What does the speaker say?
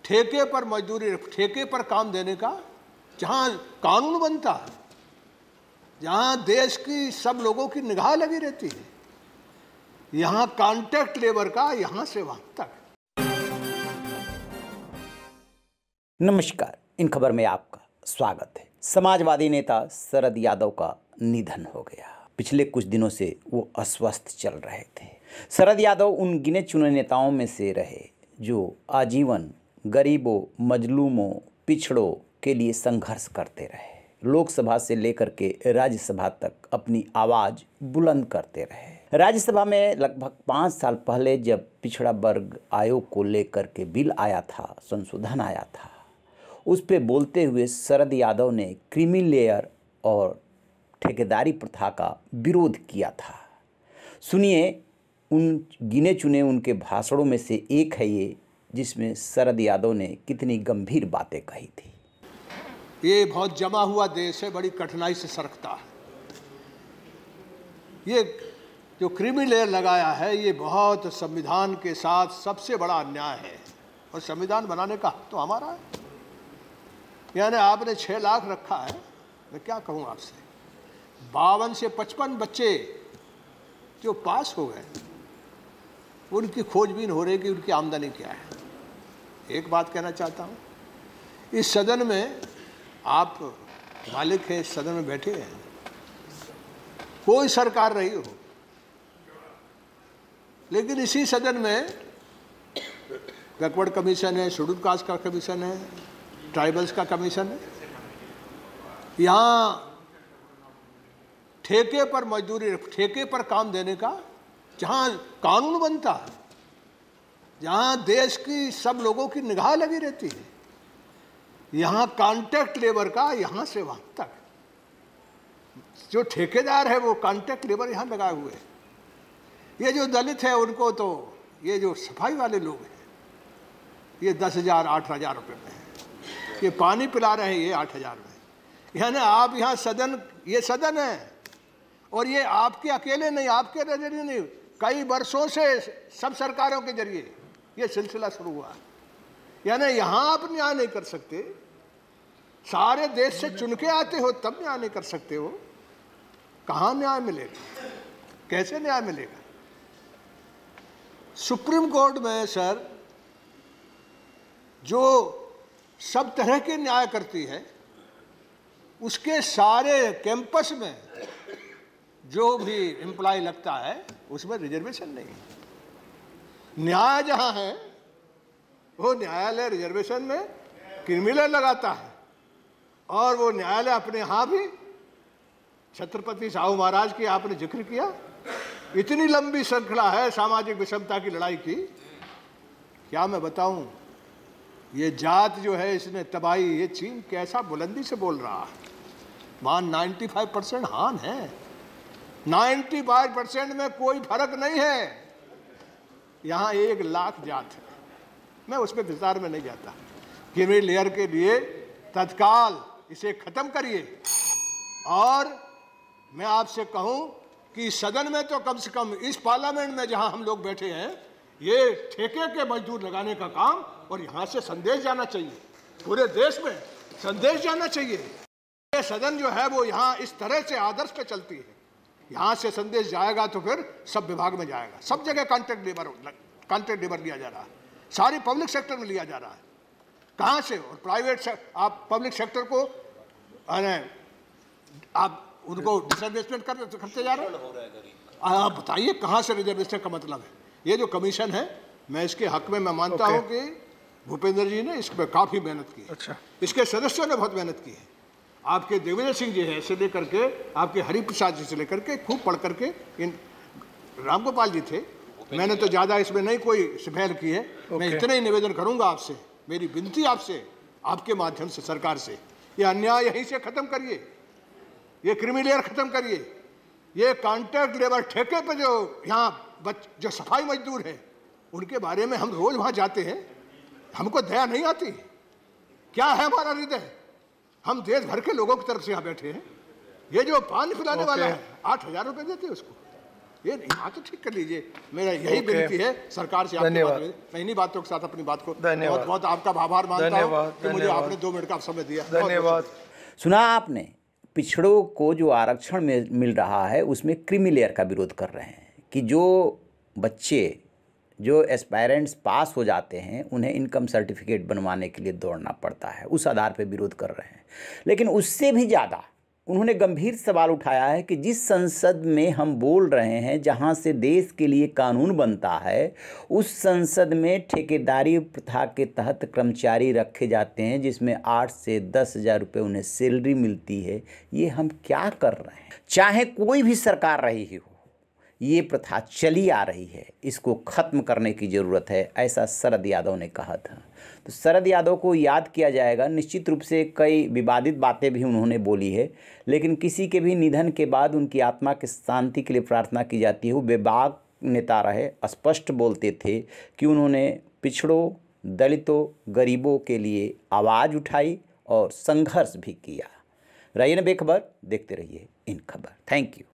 ठेके पर मजदूरी, ठेके पर काम देने का, जहां कानून बनता है, जहां देश की सब लोगों की निगाह लगी रहती है, यहां कॉन्ट्रैक्ट लेबर का यहां से वहां तक। नमस्कार, इन खबर में आपका स्वागत है। समाजवादी नेता शरद यादव का निधन हो गया। पिछले कुछ दिनों से वो अस्वस्थ चल रहे थे। शरद यादव उन गिने चुने नेताओं में से रहे जो आजीवन गरीबों, मजलूमों, पिछड़ों के लिए संघर्ष करते रहे। लोकसभा से लेकर के राज्यसभा तक अपनी आवाज़ बुलंद करते रहे। राज्यसभा में लगभग 5 साल पहले जब पिछड़ा वर्ग आयोग को लेकर के बिल आया था, संशोधन आया था, उस पे बोलते हुए शरद यादव ने क्रीमी लेयर और ठेकेदारी प्रथा का विरोध किया था। सुनिए, उन गिने चुने उनके भाषणों में से एक है ये, जिसमें शरद यादव ने कितनी गंभीर बातें कही थी। ये बहुत जमा हुआ देश है, बड़ी कठिनाई से सरकता है। ये जो क्रीमी लेयर लगाया है, ये बहुत संविधान के साथ सबसे बड़ा अन्याय है, और संविधान बनाने का हक तो हमारा है। यानी आपने 6 लाख रखा है, मैं क्या कहूँ आपसे। 52 से 55 बच्चे जो पास हो गए, उनकी खोजबीन हो रही कि उनकी आमदनी क्या है। एक बात कहना चाहता हूँ, इस सदन में आप मालिक हैं, इस सदन में बैठे हैं, कोई सरकार रही हो, लेकिन इसी सदन में बैकवर्ड कमीशन है, शेड्यूल कास्ट का कमीशन है, ट्राइबल्स का कमीशन है। यहाँ ठेके पर मजदूरी, ठेके पर काम देने का, जहाँ कानून बनता है, जहाँ देश की सब लोगों की निगाह लगी रहती है, यहाँ कॉन्ट्रैक्ट लेबर का यहाँ से वहाँ तक। जो ठेकेदार है वो कॉन्ट्रैक्ट लेबर यहाँ लगाए हुए है। ये जो दलित है उनको तो, ये जो सफाई वाले लोग हैं, ये 10,000 8,000 रुपये में है। ये पानी पिला रहे हैं, ये 8,000 में। यानी आप यहाँ सदन, ये सदन है, और ये आपके अकेले नहीं, आपके नजरिए नहीं, कई वर्षों से सब सरकारों के जरिए ये सिलसिला शुरू हुआ है। यानी यहाँ आप न्याय नहीं कर सकते, सारे देश से चुन के आते हो तब न्याय नहीं कर सकते हो। कहाँ न्याय मिलेगा, कैसे न्याय मिलेगा। सुप्रीम कोर्ट में सर, जो सब तरह के न्याय करती है, उसके सारे कैंपस में जो भी एम्प्लॉय लगता है उसमें रिजर्वेशन नहीं है। न्याय जहाँ है वो न्यायालय रिजर्वेशन में क्रिमिनल लगाता है, और वो न्यायालय अपने यहाँ भी, छत्रपति साहू महाराज की आपने जिक्र किया, इतनी लंबी श्रृंखला है सामाजिक विषमता की लड़ाई की, क्या मैं बताऊं। ये जात जो है, इसने तबाही, ये चीन कैसा बुलंदी से बोल रहा है। वहाँ 95% हान है, 95% में कोई फर्क नहीं है। यहाँ 1 लाख जात है। मैं उसमें विस्तार में नहीं जाता। क्रीमी लेयर के लिए तत्काल इसे खत्म करिए। और मैं आपसे कहूँ कि सदन में तो कम से कम इस पार्लियामेंट में जहाँ हम लोग बैठे हैं, ये ठेके के मजदूर लगाने का काम, और यहाँ से संदेश जाना चाहिए, पूरे देश में संदेश जाना चाहिए। ये सदन जो है वो यहाँ इस तरह से आदर्श पे चलती है। यहाँ से संदेश जाएगा तो फिर सब विभाग में जाएगा। सब जगह कॉन्ट्रैक्ट लेबर लिया जा रहा है, सारी पब्लिक सेक्टर में लिया जा रहा है। कहाँ से, और प्राइवेट आप पब्लिक सेक्टर को आप उनको डिसरिजर्वेशन करते जा रहे हैं। आप बताइए कहाँ से रिजर्वेशन का मतलब है। ये जो कमीशन है, मैं इसके हक में मैं मानता हूँ कि भूपेंद्र जी ने इस पर काफ़ी मेहनत की है। अच्छा, इसके सदस्यों ने बहुत मेहनत की है। आपके देवेंद्र सिंह जी है से लेकर के, आपके हरिप्रसाद जी से लेकर के, खूब पढ़ करके, इन रामगोपाल जी थे। मैंने तो ज़्यादा इसमें नहीं कोई पहल की है। मैं इतना ही निवेदन करूंगा आपसे, मेरी विनती आपसे, आपके माध्यम से सरकार से, ये अन्याय यहीं से ख़त्म करिए, ये क्रीमी लेयर ख़त्म करिए। ये कॉन्ट्रैक्ट लेबर ठेके पे जो यहाँ जो सफाई मजदूर हैं, उनके बारे में हम रोज़ वहाँ जाते हैं, हमको दया नहीं आती। क्या है हमारा हृदय। हम देश भर के लोगों की तरफ से यहाँ बैठे हैं। ये जो पानी पिलाने वाला है, 8,000 रुपये देते हैं उसको। ये बात तो ठीक कर लीजिए, मेरा यही विनती है सरकार से। आपकी बात मैं इन्हीं बातों के साथ अपनी बात को बहुत बहुत आपका आभार मानता हूँ कि मुझे आपने 2 मिनट का समय दिया। धन्यवाद। सुना आपने, पिछड़ों को जो आरक्षण में मिल रहा है उसमें क्रीमी लेयर का विरोध कर रहे हैं कि जो बच्चे जो एस्पायरेंट्स पास हो जाते हैं उन्हें इनकम सर्टिफिकेट बनवाने के लिए दौड़ना पड़ता है, उस आधार पर विरोध कर रहे हैं। लेकिन उससे भी ज़्यादा उन्होंने गंभीर सवाल उठाया है कि जिस संसद में हम बोल रहे हैं, जहां से देश के लिए कानून बनता है, उस संसद में ठेकेदारी प्रथा के तहत कर्मचारी रखे जाते हैं जिसमें 8 से 10 हज़ार रुपये उन्हें सैलरी मिलती है। ये हम क्या कर रहे हैं? चाहे कोई भी सरकार रही हो, ये प्रथा चली आ रही है, इसको ख़त्म करने की ज़रूरत है, ऐसा शरद यादव ने कहा था। तो शरद यादव को याद किया जाएगा। निश्चित रूप से कई विवादित बातें भी उन्होंने बोली है, लेकिन किसी के भी निधन के बाद उनकी आत्मा की शांति के लिए प्रार्थना की जाती है। वो बेबाक नेता रहे, स्पष्ट बोलते थे कि उन्होंने पिछड़ों, दलितों, गरीबों के लिए आवाज़ उठाई और संघर्ष भी किया। रहिए ना बेखबर, देखते रहिए इन खबर। Thank you.